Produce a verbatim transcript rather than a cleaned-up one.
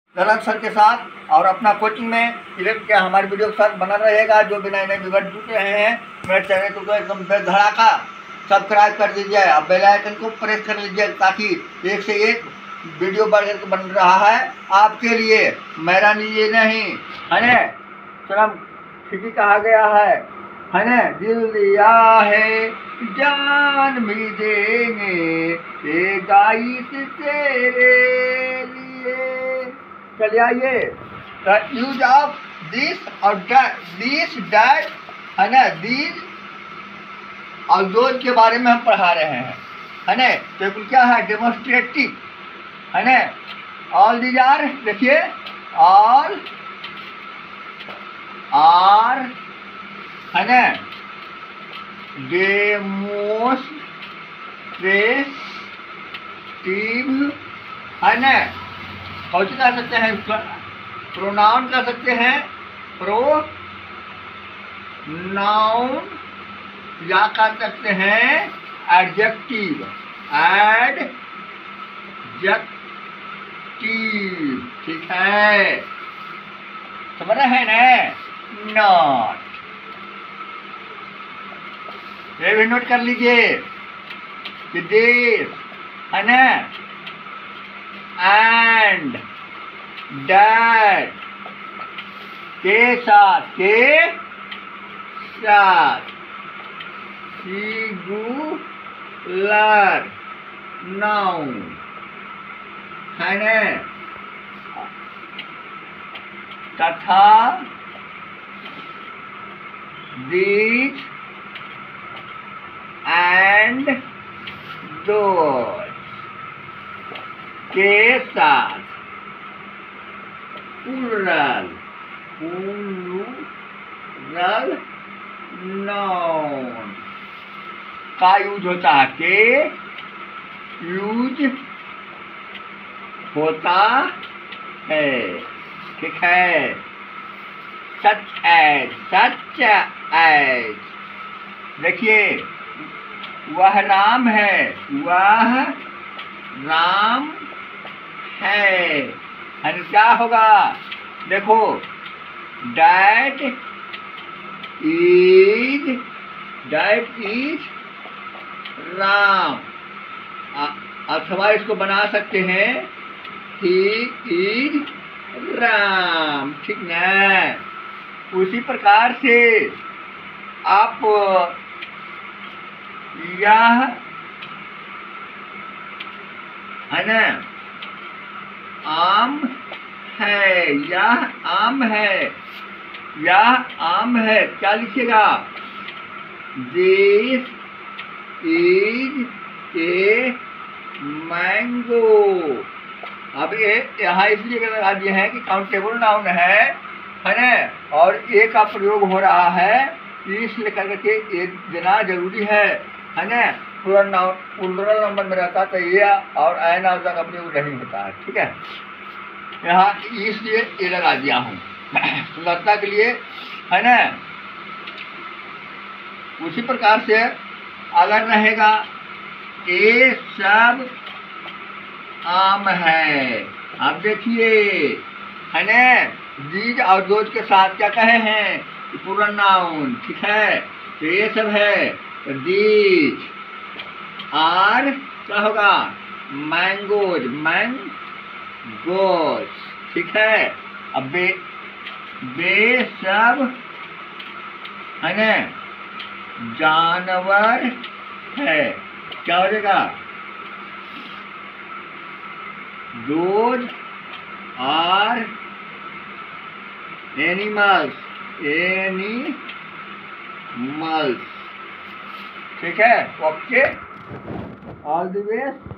दरअसल सर के साथ और अपना कोचिंग में इलेक्ट क्या हमारे वीडियो के साथ बना रहेगा। जो बिना नए व्यूअर जुट रहे हैं मेरे चैनल को तो एकदम बेधड़ाका सब्सक्राइब कर दीजिए, अब बेल आइकन को प्रेस कर लीजिए ताकि एक से एक वीडियो बढ़कर बन रहा है आपके लिए, मेरा लिए नहीं है ना। स्वयं ठीक कहा गया है है ना, दिल दिया है जान भी देंगे ये गाइस तेरे लिए। चलिए आइए, यूज ऑफ दिस और दिस डैट है ना, दिस और दोज के बारे में हम पढ़ा रहे हैं है ना। तो क्या है, डेमोन्स्ट्रेटिव है ना। ऑल दीज आर, देखिए ऑल आर है ना डेमोन्स्ट्रेटिव है ना। कौन सी कह सकते हैं, प्रोनाउन कह सकते हैं, प्रो नाउन या कह सकते हैं एडजेक्टिव, एडजेक्टिव ठीक है, समझ रहे हैं ना। नॉट, ये भी नोट कर लीजिए कि दिस है ना, एंड डैट के साथ, के साथ सिंगुलर नाउन है ना, तथा these and those के साथ प्लूरल प्लूरल नाउन का यूज होता है, के यूज होता है ठीक है। सच एज, सच एज, देखिए वह राम है, वह राम है, और क्या होगा देखो, that is, that is Ram, अथवा इसको बना सकते हैं ही इज राम, ठीक ना। उसी प्रकार से आप यह है ना आम है, यह आम है, यह आम है, क्या लिखिएगा, दिस इज ए मैंगो। अब ये यहाँ इसलिए लगा दिए हैं कि काउंटेबल नाउन है है ना, और ए का प्रयोग हो रहा है इसलिए करके ये देना जरूरी है है ना। प्लूरल नाउन प्लूरल नंबर में रहता तो ये और ऐन नाउन का प्रयोग नहीं होता है, ठीक है। यहाँ इसलिए ये लगा दिया हूँ सुंदरता के लिए है ना। उसी प्रकार से अगर रहेगा ये सब आम है, अब देखिए है ना, दीज और दोज के साथ क्या कहे हैं, प्लूरल नाउन, ठीक है। तो ये सब है, तो दीज आर क्या होगा, मैंगोज, मैंगोज, ठीक है। अब बे बे सब है ना जानवर है, क्या हो जाएगा, दोज आर एनिमल्स, एनिमल्स, ठीक है। Okay, all the best.